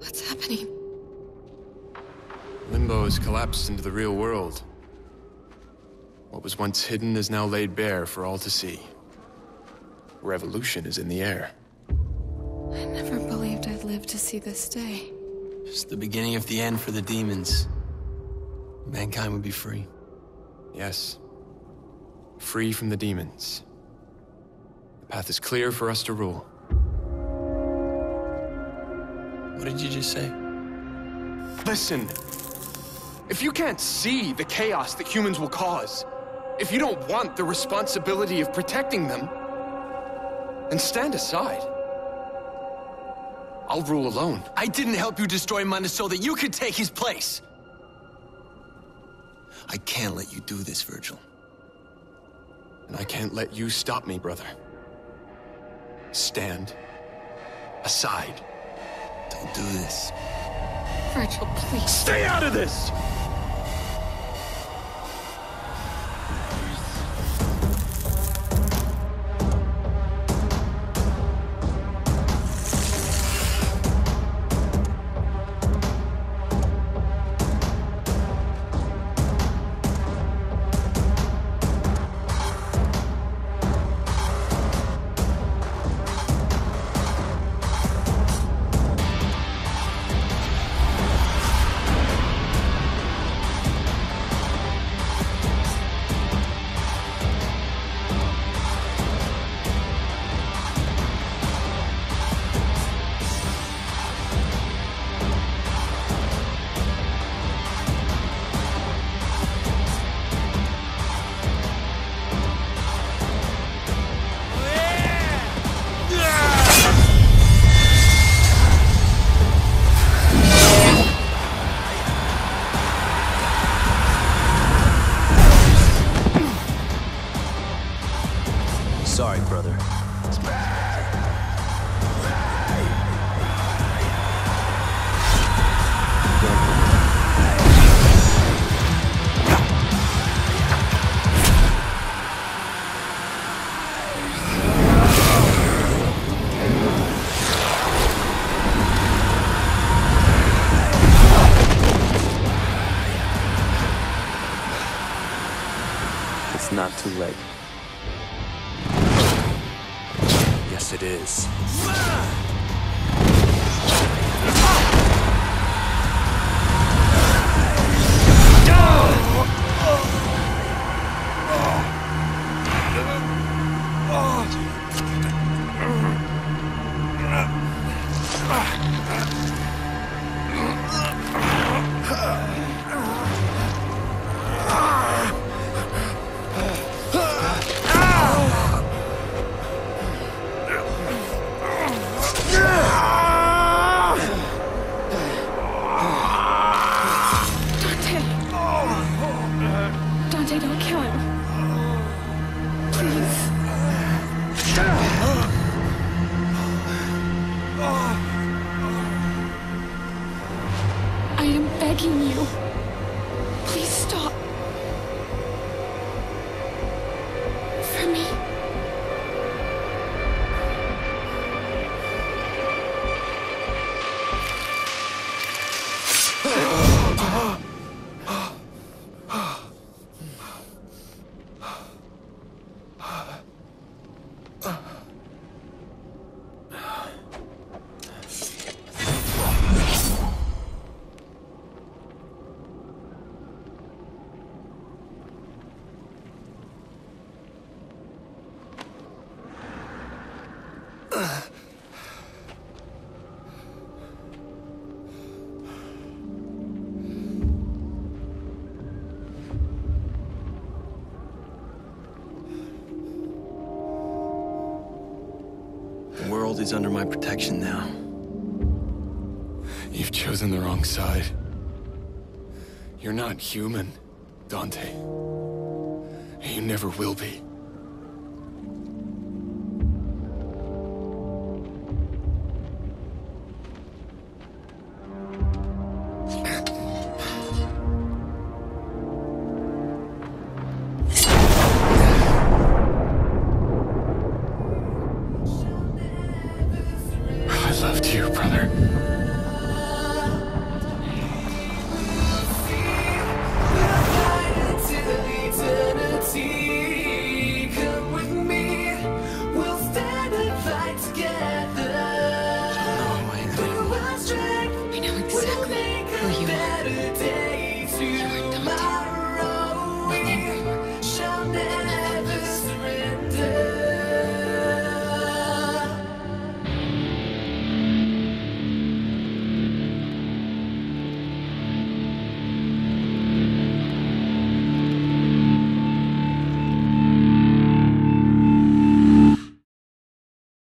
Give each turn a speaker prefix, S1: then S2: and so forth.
S1: What's happening?
S2: Limbo has collapsed into the real world. What was once hidden is now laid bare for all to see. Revolution is in the air.
S1: I never believed I'd live to see this day.
S3: It's the beginning of the end for the demons. Mankind would be free.
S2: Yes. Free from the demons. The path is clear for us to rule.
S3: What did you just say?
S2: Listen. If you can't see the chaos that humans will cause, if you don't want the responsibility of protecting them, then stand aside. I'll rule alone.
S3: I didn't help you destroy Mana so that you could take his place. I can't let you do this, Vergil.
S2: And I can't let you stop me, brother. Stand aside.
S3: Don't do this.
S1: Vergil, please.
S2: Stay out of this!
S3: Sorry, brother. It's not too late. Yes, it is.
S1: Dante, don't kill him. Please. I am begging you. Please stop. For me.
S3: The world is under my protection now.
S2: You've chosen the wrong side. You're not human, Dante. You never will be.